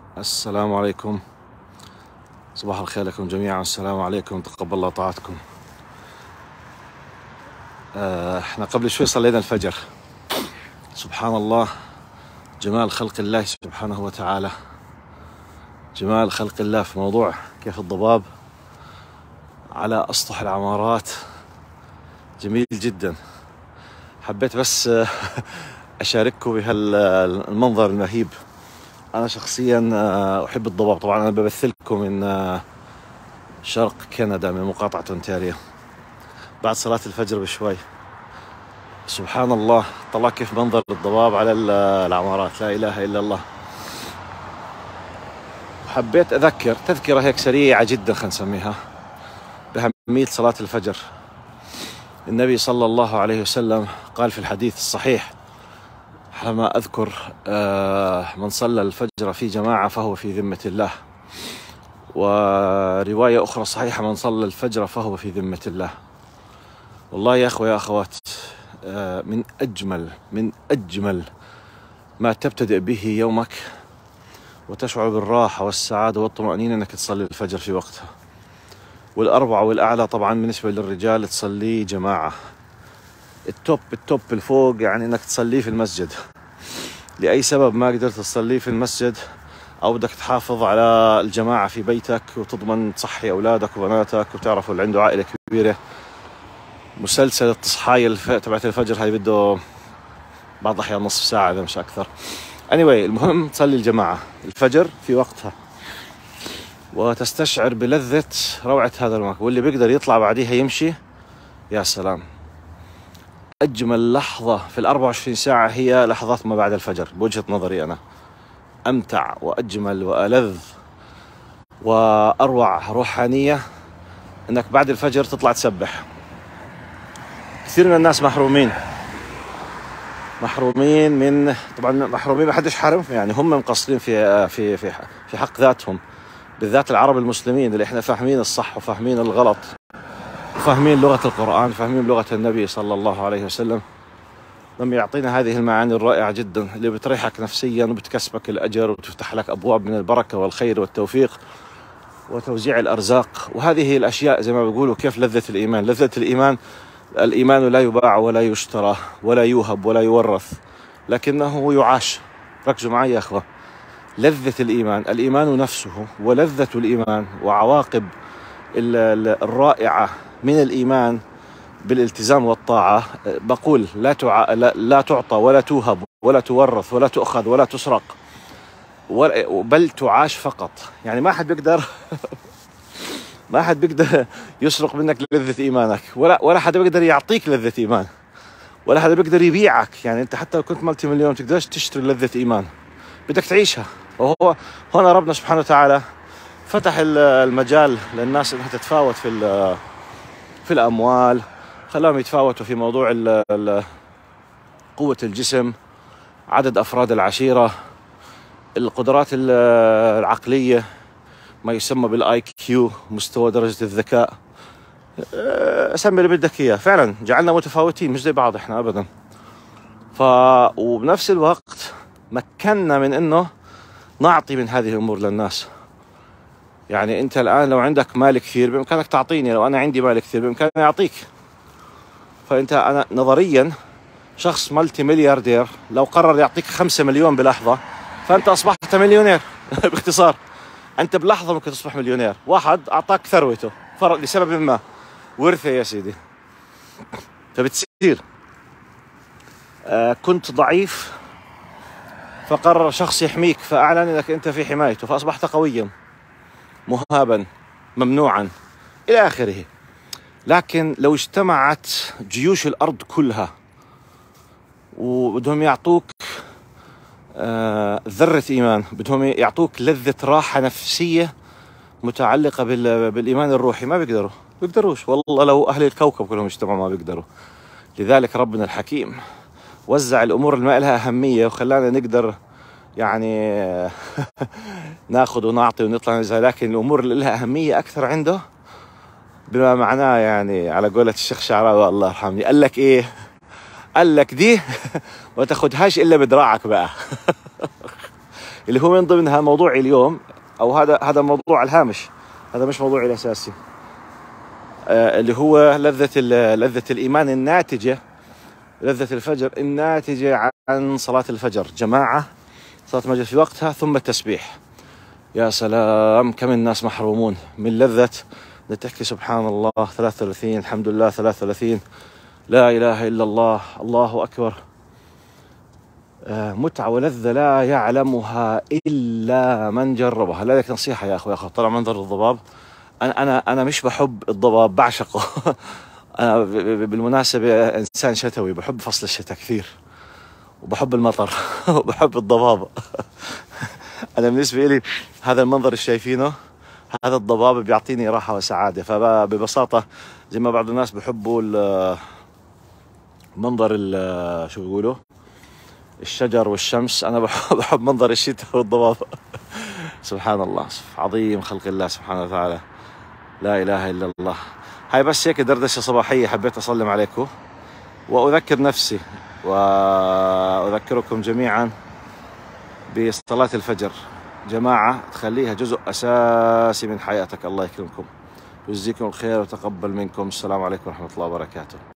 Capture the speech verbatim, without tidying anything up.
السلام عليكم. صباح الخير لكم جميعا. السلام عليكم، تقبل الله طاعتكم. آه، احنا قبل شوي صلينا الفجر. سبحان الله، جمال خلق الله سبحانه وتعالى، جمال خلق الله في موضوع كيف الضباب على أسطح العمارات جميل جدا. حبيت بس أشارككم بهالمنظر المهيب. أنا شخصيا أحب الضباب. طبعا أنا ببثلكم من شرق كندا، من مقاطعة أونتاريو، بعد صلاة الفجر بشوي. سبحان الله، طلع كيف منظر الضباب على العمارات، لا إله إلا الله. حبيت أذكر تذكرة هيك سريعة جدا، خلينا نسميها، بأهمية صلاة الفجر. النبي صلى الله عليه وسلم قال في الحديث الصحيح، حما أذكر، من صلى الفجر في جماعة فهو في ذمة الله. ورواية أخرى صحيحة، من صلى الفجر فهو في ذمة الله. والله يا أخوة يا أخوات، من أجمل من أجمل ما تبتدئ به يومك وتشعر بالراحة والسعادة والطمأنينة أنك تصلي الفجر في وقتها. والأربعة والأعلى طبعا بالنسبة للرجال تصلي جماعة. التوب التوب الفوق يعني أنك تصليه في المسجد. لأي سبب ما قدرت تصليه في المسجد، أو بدك تحافظ على الجماعة في بيتك وتضمن تصحي أولادك وبناتك، وتعرفوا اللي عنده عائلة كبيرة، مسلسل التصحاية الف... تبعت الفجر هاي بده بعض الأحيان نصف ساعة إذا مش أكثر. anyway المهم تصلي الجماعة الفجر في وقتها وتستشعر بلذة روعة هذا المكان. واللي بيقدر يطلع بعديها يمشي، يا سلام. أجمل لحظة في الأربع وعشرين ساعة هي لحظات ما بعد الفجر بوجهة نظري أنا. أمتع وأجمل وألذ وأروع روحانية أنك بعد الفجر تطلع تسبح. كثير من الناس محرومين محرومين من طبعا محرومين، ما حدش حرم، يعني هم مقصرين في في في في حق ذاتهم، بالذات العرب المسلمين اللي احنا فاهمين الصح وفاهمين الغلط، وفاهمين لغة القرآن، فاهمين لغة النبي صلى الله عليه وسلم. لما يعطينا هذه المعاني الرائعة جدا اللي بتريحك نفسيا وبتكسبك الأجر وتفتح لك أبواب من البركة والخير والتوفيق وتوزيع الأرزاق. وهذه هي الأشياء زي ما بيقولوا كيف لذة الإيمان. لذة الإيمان، الإيمان لا يباع ولا يشترى ولا يوهب ولا يورث، لكنه يعاش. ركزوا معي يا أخوة، لذة الإيمان، الإيمان نفسه ولذة الإيمان وعواقب الرائعة من الإيمان بالالتزام والطاعة. بقول لا, تع... لا... لا تعطى ولا توهب ولا تورث ولا تؤخذ ولا تسرق، بل تعاش فقط. يعني ما حد بيقدر ما حد بيقدر يسرق منك لذة إيمانك، ولا ولا حد بيقدر يعطيك لذة إيمان، ولا حد بيقدر يبيعك. يعني أنت حتى لو كنت مالتي مليون تقدرش تشتري لذة إيمان، بدك تعيشها. وهو هنا ربنا سبحانه وتعالى فتح المجال للناس انها تتفاوت في في الاموال، خلاهم يتفاوتوا في موضوع قوة الجسم، عدد افراد العشيرة، القدرات العقلية، ما يسمى بالاي كيو، مستوى درجة الذكاء. اسمي اللي بدك اياه. فعلا جعلنا متفاوتين، مش زي بعض احنا ابدا. ف وبنفس الوقت مكننا من انه نعطي من هذه الامور للناس. يعني انت الان لو عندك مال كثير بامكانك تعطيني، لو انا عندي مال كثير بامكاني اعطيك. فانت انا نظريا شخص ملتي ملياردير لو قرر يعطيك خمسة مليون بلحظة فانت اصبحت مليونير. باختصار انت بلحظة ممكن تصبح مليونير. واحد اعطاك ثروته فرق لسبب ما، ورثة يا سيدي، فبتصير آه كنت ضعيف فقرر شخص يحميك فاعلن انك انت في حمايته، فاصبحت قويا مهابا ممنوعا إلى آخره. لكن لو اجتمعت جيوش الأرض كلها وبدهم يعطوك آه ذرة إيمان، بدهم يعطوك لذة راحة نفسية متعلقة بالإيمان الروحي، ما بيقدروا بيقدروش. والله لو أهل الكوكب كلهم اجتمعوا ما بيقدروا. لذلك ربنا الحكيم وزع الأمور اللي ما لها أهمية وخلانا نقدر يعني ناخذ ونعطي ونطلع نزهة. لكن الأمور اللي لها أهمية أكثر عنده، بما معناه يعني على قولة الشيخ شعراوي الله يرحمني، قال لك إيه؟ قال لك دي ما تاخدهاش إلا بدراعك بقى. اللي هو من ضمنها موضوعي اليوم، أو هذا هذا موضوع الهامش، هذا مش موضوعي الأساسي، آه اللي هو لذة لذة الإيمان الناتجة، لذة الفجر الناتجة عن صلاة الفجر جماعة، صلاة الفجر في وقتها، ثم التسبيح. يا سلام كم الناس محرومون من لذة تحكي سبحان الله ثلاثة وثلاثين، الحمد لله ثلاثة وثلاثين، لا إله إلا الله، الله أكبر. متعة ولذة لا يعلمها إلا من جربها. لذلك نصيحة يا أخوي، يا أخوي طلع منظر الضباب، أنا أنا أنا مش بحب الضباب، بعشقه. أنا بالمناسبة إنسان شتوي، بحب فصل الشتاء كثير، وبحب المطر، وبحب الضباب. أنا بالنسبة لي هذا المنظر اللي شايفينه، هذا الضباب بيعطيني راحة وسعادة. فببساطة زي ما بعض الناس بحبوا منظر شو بيقولوا الشجر والشمس، أنا بحب منظر الشتاء والضباب. سبحان الله، عظيم خلق الله سبحانه وتعالى، لا إله إلا الله. هاي بس هيك دردشة صباحية حبيت أسلم عليكم وأذكر نفسي وأذكركم جميعا بصلاة الفجر جماعة، تخليها جزء أساسي من حياتك. الله يكرمكم ويجزيكم الخير وتقبل منكم. السلام عليكم ورحمة الله وبركاته.